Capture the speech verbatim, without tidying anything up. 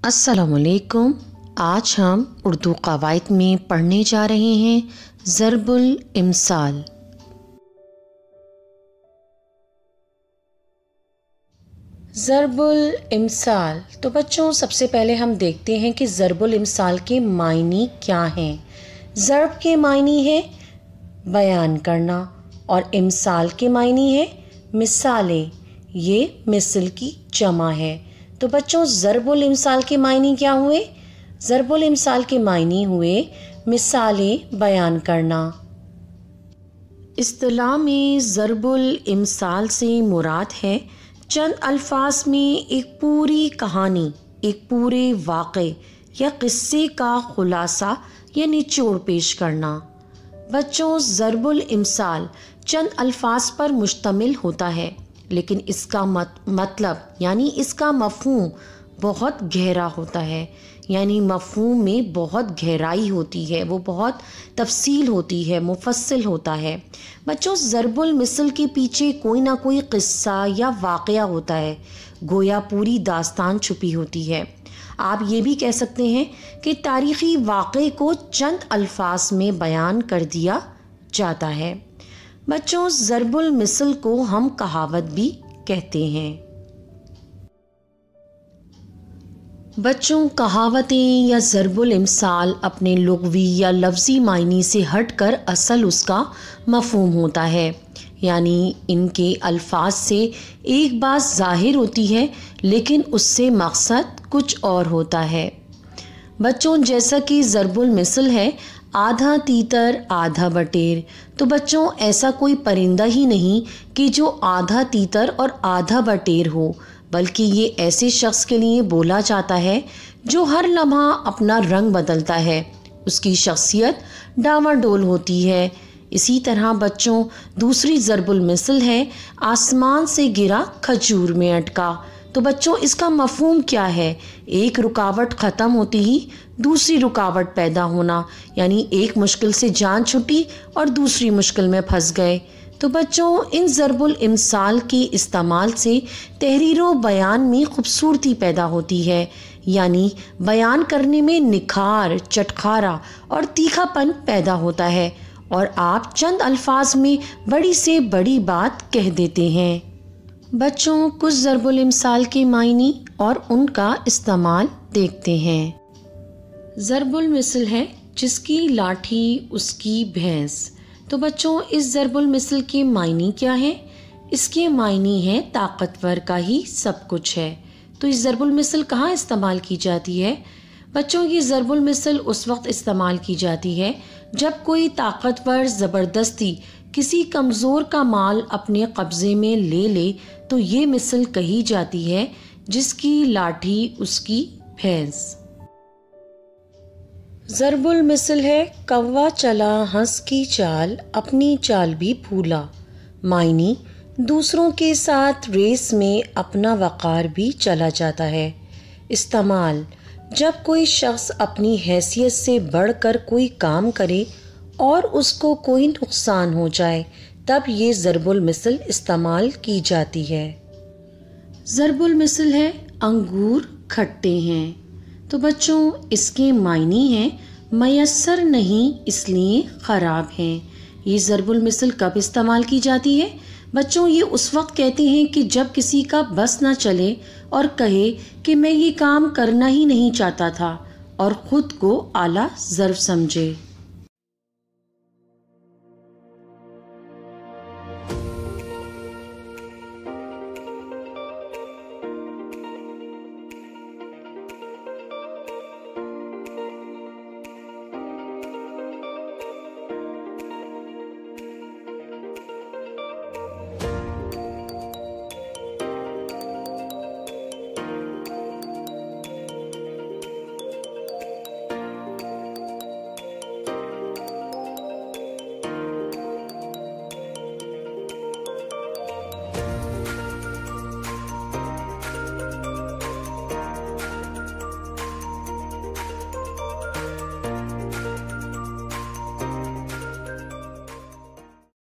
अस्सलाम वालेकुम। आज हम उर्दू क़वाइद में पढ़ने जा रहे हैं ज़रबुल इम्साल। ज़रबुल इम्साल। तो बच्चों, सबसे पहले हम देखते हैं कि ज़रबुल इम्साल के मायने क्या हैं। ज़रब के मायने हैं बयान करना और इम्साल के मायने हैं मिसालें। ये मिसल की जमा है। तो बच्चों, ज़रबुल इम्साल के मायने क्या हुए? ज़रबुल इम्साल के मायने हुए मिसालें बयान करना। इस्तिलाह में ज़रबुल इम्साल से मुराद है चंद अल्फाज में एक पूरी कहानी, एक पूरे वाक़े या किस्से का खुलासा या निचोड़ पेश करना। बच्चों, ज़रबुल इम्साल चंद अल्फाज पर मुश्तमिल होता है, लेकिन इसका मत, मतलब यानी इसका मफ़हूम बहुत गहरा होता है। यानी मफ़हूम में बहुत गहराई होती है, वो बहुत तफसील होती है, मुफस्सिल होता है। बच्चों, ज़रबुल मिसल के पीछे कोई ना कोई क़िस्सा या वाक़या होता है, गोया पूरी दास्तान छुपी होती है। आप ये भी कह सकते हैं कि तारीख़ी वाक़े को चंद अल्फाज में बयान कर दिया जाता है। बच्चों, ज़रबुल मिसल को हम कहावत भी कहते हैं। बच्चों, कहावतें या ज़रबुल इम्साल अपने लुग़वी या लफ्ज़ी मायने से हटकर असल उसका मफ़हूम होता है। यानी इनके अल्फाज से एक बात ज़ाहिर होती है, लेकिन उससे मकसद कुछ और होता है। बच्चों, जैसा कि ज़रबुल मिसल है आधा तीतर आधा बटेर, तो बच्चों ऐसा कोई परिंदा ही नहीं कि जो आधा तीतर और आधा बटेर हो, बल्कि ये ऐसे शख्स के लिए बोला जाता है जो हर लम्हा अपना रंग बदलता है, उसकी शख्सियत डामाडोल होती है। इसी तरह बच्चों, दूसरी ज़रबुल मिसल है आसमान से गिरा खजूर में अटका। तो बच्चों, इसका मफ़हूम क्या है? एक रुकावट ख़त्म होती ही दूसरी रुकावट पैदा होना, यानी एक मुश्किल से जान छुटी और दूसरी मुश्किल में फंस गए। तो बच्चों, इन ज़रबुल इम्साल के इस्तेमाल से तहरीर व बयान में खूबसूरती पैदा होती है, यानी बयान करने में निखार, चटखारा और तीखापन पैदा होता है और आप चंद अल्फाज में बड़ी से बड़ी बात कह देते हैं। बच्चों, कुछ ज़रबुल इम्साल के मायने और उनका इस्तेमाल देखते हैं। ज़रबुल मिसल है जिसकी लाठी उसकी भैंस। तो बच्चों, इस ज़रबुल मिसल के मायने क्या हैं? इसके मायने हैं ताकतवर का ही सब कुछ है। तो इस ज़रबुल मिसल कहाँ इस्तेमाल की जाती है? बच्चों, ये ज़रबुल मिसल उस वक्त इस्तेमाल की जाती है जब कोई ताकतवर ज़बरदस्ती किसी कमज़ोर का माल अपने कब्ज़े में ले ले, तो ये मिसल कही जाती है जिसकी लाठी उसकी भैंस। ज़रबुल मिसल है कौवा चला हंस की चाल, अपनी चाल भी भूला। मायने, दूसरों के साथ रेस में अपना वक़ार भी चला जाता है। इस्तेमाल, जब कोई शख्स अपनी हैसियत से बढ़कर कोई काम करे और उसको कोई नुकसान हो जाए, तब ये ज़रबुल मिसल इस्तेमाल की जाती है। ज़रबुल मिसल है अंगूर खट्टे हैं। तो बच्चों, इसके मायने हैं मयस्सर नहीं इसलिए ख़राब हैं। ये ज़रबुल मिसल कब इस्तेमाल की जाती है? बच्चों, ये उस वक्त कहते हैं कि जब किसी का बस ना चले और कहे कि मैं ये काम करना ही नहीं चाहता था और ख़ुद को आला ज़र्फ़ समझे।